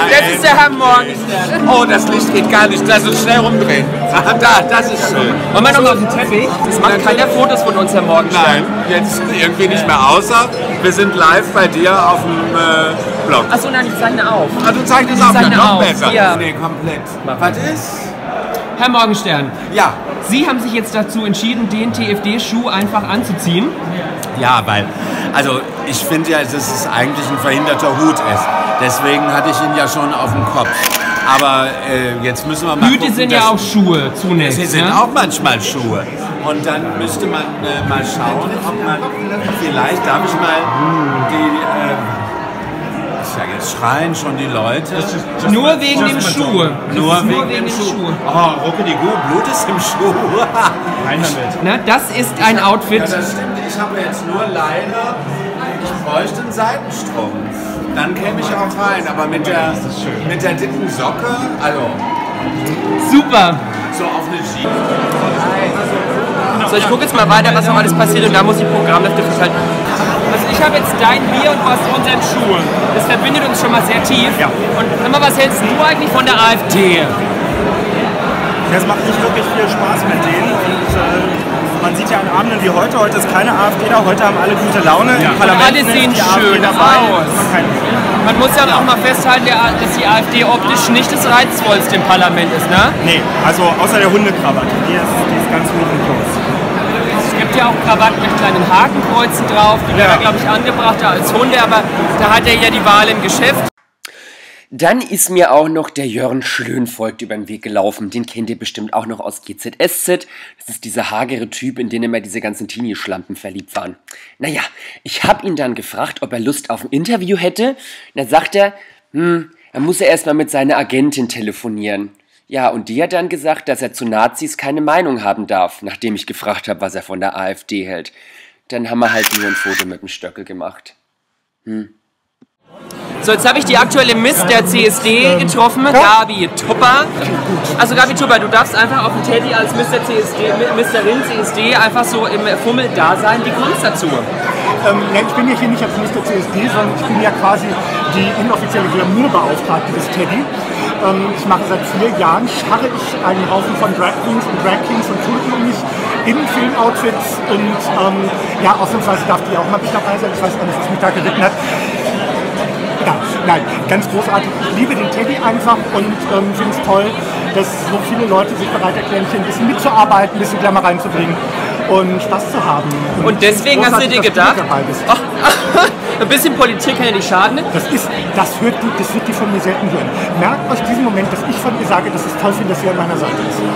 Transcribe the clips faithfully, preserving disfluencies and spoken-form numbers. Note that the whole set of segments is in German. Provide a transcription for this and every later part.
Das ist der Herr Morgenstern. Oh, das Licht geht gar nicht. Lass uns schnell rumdrehen. Ah, da, das ist schön. Wollen wir nochmal auf den Teppich? Es macht keiner Fotos von uns, Herr Morgenstern. Nein, jetzt irgendwie nicht mehr, außer wir sind live bei dir auf dem äh, Blog. Achso, nein, ich zeichne auf. Ah, du zeichnest Ich auf, zeichne noch auf, besser. ja. Nee, komplett. Was ist? Herr Morgenstern, Ja. Sie haben sich jetzt dazu entschieden, den T F D-Schuh einfach anzuziehen. Ja, weil, also ich finde ja, dass es eigentlich ein verhinderter Hut ist. Deswegen hatte ich ihn ja schon auf dem Kopf. Aber äh, jetzt müssen wir mal Hüte gucken, sind ja auch Schuhe zunächst. Sie sind ne? auch manchmal Schuhe. Und dann müsste man äh, mal schauen, ob man vielleicht, darf ich mal die, äh, ja, jetzt schreien schon die Leute. Nur wegen dem Schuh. Nur wegen, Nur wegen dem dem Schuh. Schuh. Oh, Ruckedigu, Blut ist im Schuh. Rein damit. Na, das ist ein Outfit. Ja, das stimmt. Ich habe jetzt nur leider, ich bräuchte einen Seitenstrumpf. Dann käme ich auch rein, aber mit der, mit der dicken Socke, also Super. so auf eine Jeans. So, ich gucke jetzt mal weiter, was noch alles passiert und da muss ich Programmhefte verteilen. Also ich habe jetzt dein Bier und du hast unseren Schuh. Das verbindet uns schon mal sehr tief. Ja. Und sag mal, was hältst du eigentlich von der AfD? Das macht nicht wirklich viel Spaß mit denen. Und, äh, man sieht ja an Abenden wie heute, heute ist keine AfD da, heute haben alle gute Laune. Ja. Im Parlament Alle ist sehen die schön AfD dabei. aus. Man kann Man muss ja auch mal festhalten, dass die AfD optisch nicht das reizvollste im Parlament ist, ne? nee, also außer der Hundekrawatte, die ist, die ist ganz hoch im Kurs. Es gibt ja auch Krawatten mit kleinen Hakenkreuzen drauf, die werden, Ja. glaube ich, angebrachter als Hunde, aber da hat er ja die Wahl im Geschäft. Dann ist mir auch noch der Jörn Schlönvoigt über den Weg gelaufen. Den kennt ihr bestimmt auch noch aus G Z S Z. Das ist dieser hagere Typ, in den immer diese ganzen Teenie-Schlampen verliebt waren. Naja, ich habe ihn dann gefragt, ob er Lust auf ein Interview hätte. Und dann sagt er, hm, dann muss er erstmal mit seiner Agentin telefonieren. Ja, und die hat dann gesagt, dass er zu Nazis keine Meinung haben darf, nachdem ich gefragt habe, was er von der AfD hält. Dann haben wir halt nur ein Foto mit dem Stöckel gemacht. Hm. So, jetzt habe ich die aktuelle Miss der C S D getroffen, Gabi Tupper. Also Gabi Tupper, du darfst einfach auf dem Teddy als Mister C S D, Misterin C S D einfach so im Fummel da sein. Wie kommt es dazu? Ähm, ja, ich bin ja hier nicht als Mister C S D, sondern ich bin ja quasi die inoffizielle Glamourbeauftragte des Teddy. Ähm, ich mache seit vier Jahren, scharre ich einen Haufen von Drag Queens und Drag Kings und Tulpen um mich in Filmoutfits und ähm, ja, ausnahmsweise darf die auch mal mit dabei sein. Ich weiß gar nicht, was mich da geritten hat. Ja, nein, ganz großartig. Ich liebe den Teddy einfach und ähm, finde es toll, dass so viele Leute sich bereit erklären, hier ein bisschen mitzuarbeiten, ein bisschen Glamour reinzubringen und Spaß zu haben. Und, Und deswegen hast du dir gedacht, dabei bist. ach, ein bisschen Politik kann ja nicht schaden. Das ist, das hört die, das wird die von mir selten hören. Merkt euch diesen Moment, dass ich von ihr sage, dass ich es toll finde, dass sie an meiner Seite ist.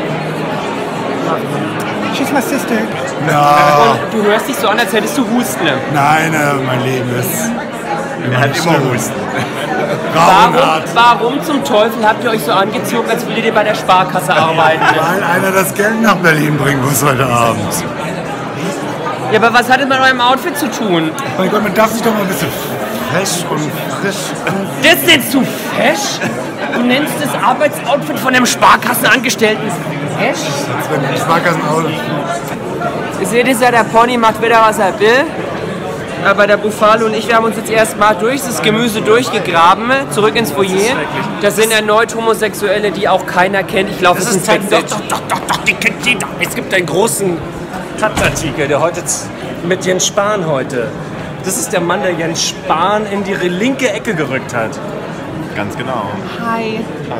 She's my sister. Ja, Und du hörst dich so an, als hättest du Husten. nein, äh, mein Leben ist. Er hat immer Husten. Warum, Grauenhart. warum zum Teufel habt ihr euch so angezogen, als würdet ihr bei der Sparkasse arbeiten? Weil einer das Geld nach Berlin bringen muss heute Abend. Ja, aber was hat es mit eurem Outfit zu tun? Mein Gott, man darf sich doch mal ein bisschen fesch und frisch. Das nennst du fesch? Du nennst das Arbeitsoutfit von einem Sparkassenangestellten fesch? Als wenn ein Sparkassenauto. Ihr seht es ja, der Pony macht wieder, was er will. Aber der Buffalo und ich, wir haben uns jetzt erstmal durch das Gemüse durchgegraben, zurück ins Foyer. Da sind erneut Homosexuelle, die auch keiner kennt. Ich laufe Das jetzt ist ins doch, Backstage. doch, doch, doch, doch, die kennt jeder. Es gibt einen großen Taz-Artikel, der heute z- mit Jens Spahn heute. Das ist der Mann, der Jens Spahn in die linke Ecke gerückt hat. Ganz genau. Hi.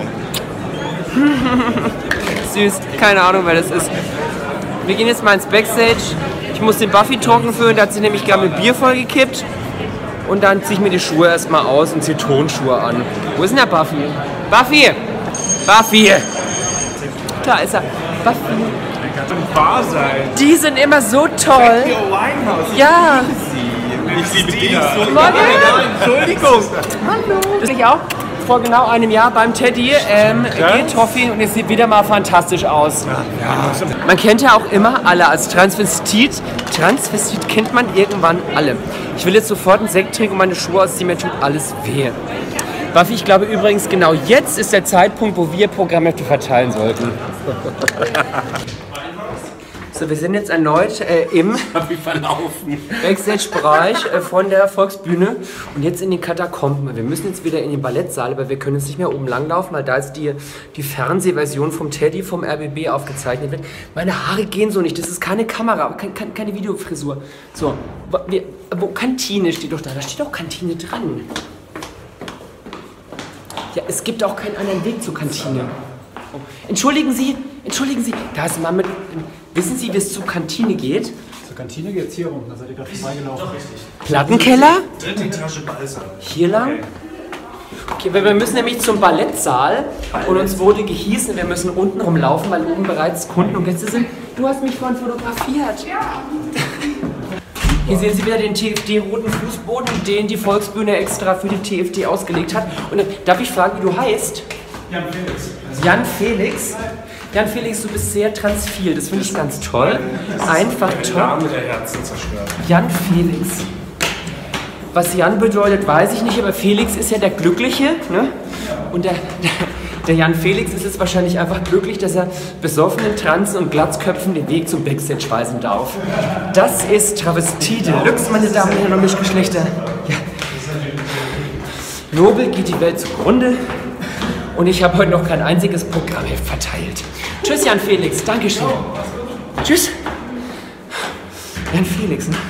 Süß, keine Ahnung, wer das ist. Wir gehen jetzt mal ins Backstage. Ich muss den Buffy trocken füllen, da hat sie nämlich gerade mit Bier vollgekippt. Und dann ziehe ich mir die Schuhe erstmal aus und ziehe Tonschuhe an. Wo ist denn der Buffy? Buffy! Buffy! Da ist er. Buffy. Kann doch nicht wahr sein. Die sind immer so toll. Ja. Ich liebe die. Morgen. Entschuldigung. Hallo. Das ich auch vor genau einem Jahr beim Teddy ähm, getroffen und es sieht wieder mal fantastisch aus. Man kennt ja auch immer alle als Transvestit. Transvestit kennt man irgendwann alle. Ich will jetzt sofort einen Sekt trinken und meine Schuhe ausziehen, mir tut alles weh. Buffy, ich glaube übrigens, genau jetzt ist der Zeitpunkt, wo wir Programmhefte verteilen sollten. So, wir sind jetzt erneut äh, im Backstage-Bereich äh, von der Volksbühne und jetzt in den Katakomben. Wir müssen jetzt wieder in den Ballettsaal, aber wir können jetzt nicht mehr oben langlaufen, weil da jetzt die, die Fernsehversion vom Teddy vom R B B aufgezeichnet wird. Meine Haare gehen so nicht, das ist keine Kamera, kein, kein, keine Videofrisur. So, wo, wir, wo Kantine steht doch da, da steht auch Kantine dran. Ja, es gibt auch keinen anderen Weg zur Kantine. Oh. Entschuldigen Sie, entschuldigen Sie, da ist Mann mit... Wissen Sie, wie es zur Kantine geht? Zur Kantine geht es hier rum, da seid ihr gerade vorbeigelaufen. Plattenkeller? Dritte Etage Ballsaal. Hier lang? Okay, weil wir müssen nämlich zum Ballettsaal und uns wurde gehießen, wir müssen unten rumlaufen, weil oben bereits Kunden und Gäste sind. Du hast mich vorhin fotografiert. Ja. Hier sehen Sie wieder den T F D-roten Fußboden, den die Volksbühne extra für die T F D ausgelegt hat. Und dann, darf ich fragen, wie du heißt? Jan Felix. Jan Felix? Jan Felix, du bist sehr transfil, das finde ich ganz toll. Einfach toll. Jan Felix. Was Jan bedeutet, weiß ich nicht, aber Felix ist ja der Glückliche. Ne? Und der, der, der Jan Felix ist jetzt wahrscheinlich einfach glücklich, dass er besoffenen Transen und Glatzköpfen den Weg zum Backstage weisen darf. Das ist Travestie Deluxe, meine Damen und Herren und Mischgeschlechter. Ja. Nobel geht die Welt zugrunde. Und ich habe heute noch kein einziges Programmheft verteilt. Tschüss, Jan Felix. Dankeschön. Tschüss. Jan Felix, ne?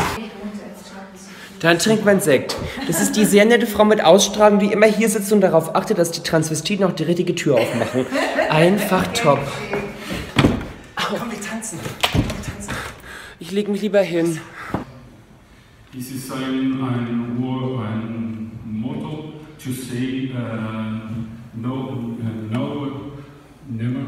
Dann trinkt man Sekt. Das ist die sehr nette Frau mit Ausstrahlung, die immer hier sitzt und darauf achtet, dass die Transvestiten auch die richtige Tür aufmachen. Einfach top. Komm, wir tanzen. Ich leg mich lieber hin. Dies ist ein, ein, ein Motto, to say uh, no, uh, no, never.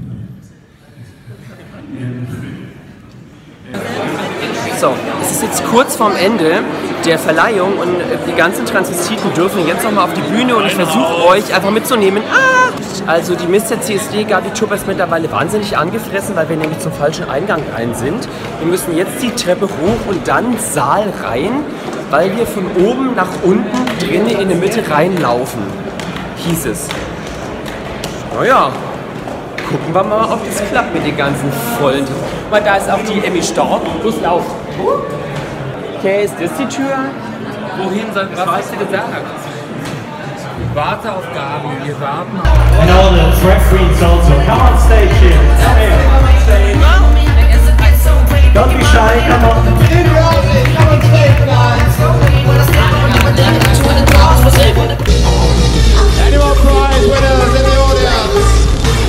So, es ist jetzt kurz vorm Ende der Verleihung und die ganzen Transvestiten dürfen jetzt nochmal auf die Bühne und ich versuche euch einfach mitzunehmen. Ah! Also die Mister C S D-Garnitur ist mittlerweile wahnsinnig angefressen, weil wir nämlich zum falschen Eingang rein sind. Wir müssen jetzt die Treppe hoch und dann Saal rein, weil wir von oben nach unten drinnen in der Mitte reinlaufen, hieß es. Naja. Gucken wir mal, ob das klappt mit den ganzen vollen. Weil da ist auch die Emmy Stork. Los, lauf. Okay, ist das die Tür? Wohin soll, was hast du gesagt? Warte auf Gabi, wir warten auf... And all the referees also. Come on stage here. Come here. Don't be shy, come on. Come on stage, guys. Any more prize winners in the audience?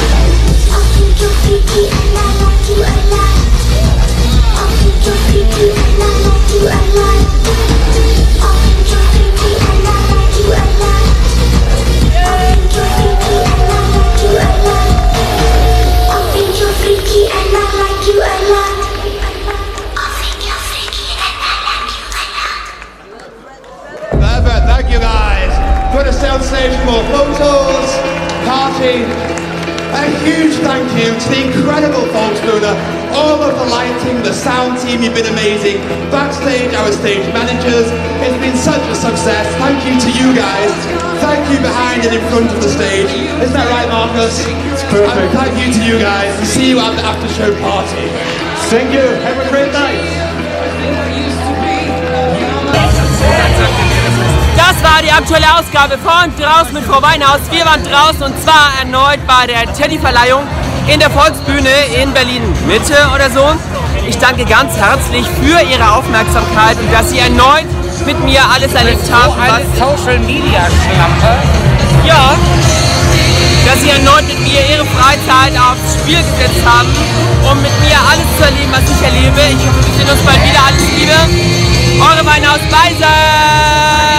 Perfect, thank you guys. Put us on stage for photos, party. A huge thank you to the incredible Volksbühne, all of the lighting, the sound team, you've been amazing. Backstage, our stage managers, it's been such a success. Thank you to you guys. Thank you behind and in front of the stage. Isn't that right, Marcus? It's perfect. And thank you to you guys. See you at the after show party. Thank you. Have a great night. Das war die aktuelle Ausgabe von Draußen mit Frau Weinhaus. Wir waren draußen und zwar erneut bei der Teddy-Verleihung in der Volksbühne in Berlin-Mitte oder so. Ich danke ganz herzlich für Ihre Aufmerksamkeit und dass Sie erneut mit mir alles erlebt haben. So eine Social-Media-Schlampe. Ja, dass Sie erneut mit mir Ihre Freizeit aufs Spiel gesetzt haben, um mit mir alles zu erleben, was ich erlebe. Ich hoffe, wir sehen uns bald wieder. Alles Liebe. Eure Weinhaus Beiser.